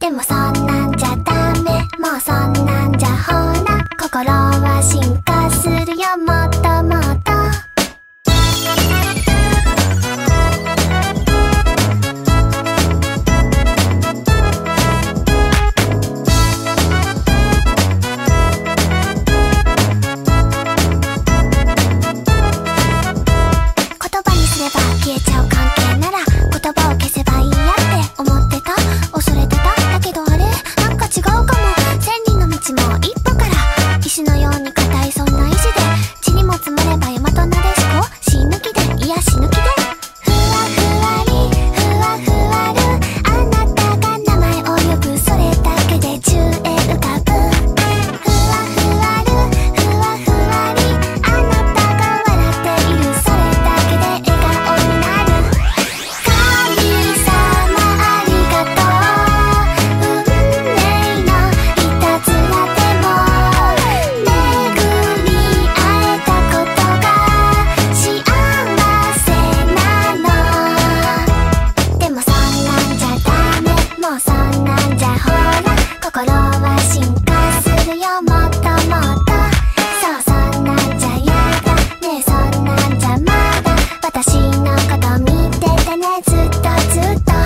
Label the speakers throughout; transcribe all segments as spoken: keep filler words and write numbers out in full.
Speaker 1: でもそんなんじゃダメ、もうそんなんじゃほら心は進化するよ、もっともっと。言葉にすれば消えちゃう関係なら言葉を消せばいいやって思ってた、恐れてた。だけどあれなんか違うかも。千里の道も一歩から、石のように硬いそんな意志で、地にも積もれば大和なでしこ、死ぬ気でいや死ぬ気で。ふわふわりふわふわる、あなたが名前を呼ぶ、それだけで宙へ浮かぶ。ふわふわるふわふわり、あなたが笑っている、それだけで笑顔になる。神様ありがとう、運命のいたずらでも巡り会えたことが幸せなの。でもそんなんじゃダメ、もうそんなんじゃほら心は進化するよ、もっともっと。そうそんなんじゃやだねえ、そんなんじゃまだ私のこと見ててね、ずっとずっと。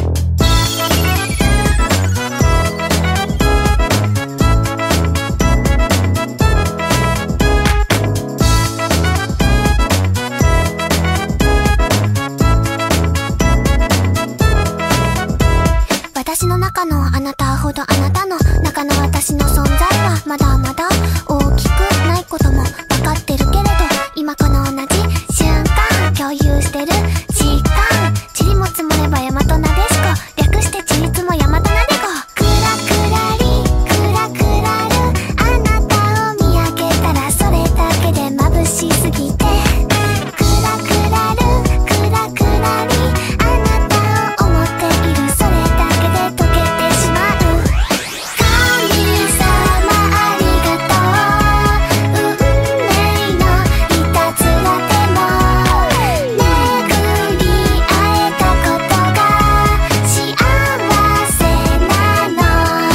Speaker 1: 私の中のあなたほどあなたの中の私の存在はまだまだ大きくないことも分かってるけれど、今この同じ瞬間共有してる時間、ちりも積もれば大和なでしこ、略してちりつも大和なでこ。クラクラリクラクラる、あなたを見上げたらそれだけで眩しすぎて。クラクラるクラクラリ、あなたを思っている、それだけで溶けてしまう。神様ありがとう、運命のいたずらでも巡り会えたことが幸せなの。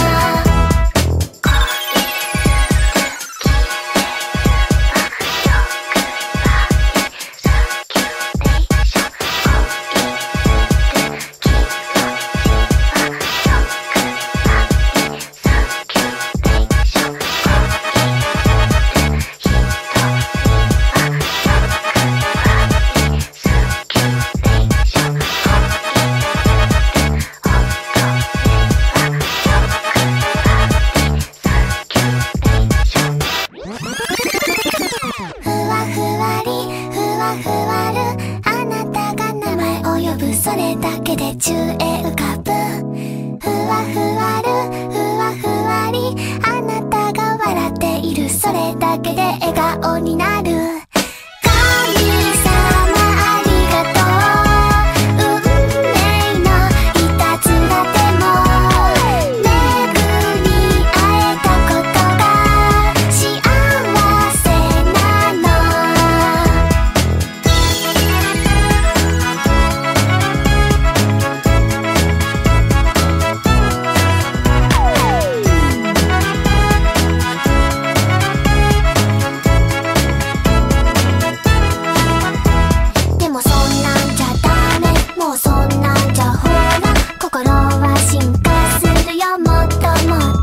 Speaker 1: ふわふわりふわふわる、あなたが名前を呼ぶ、それだけで宙へ浮かぶ。ふわふわるふわふわり、あなたが笑っている、それだけで笑顔になる。神様ありがとう、運命のいたずらでも巡り会えたことが幸せなの。でもそんなんじゃダメ、もうそんなんじゃほら心は進化するよ、もっともっと。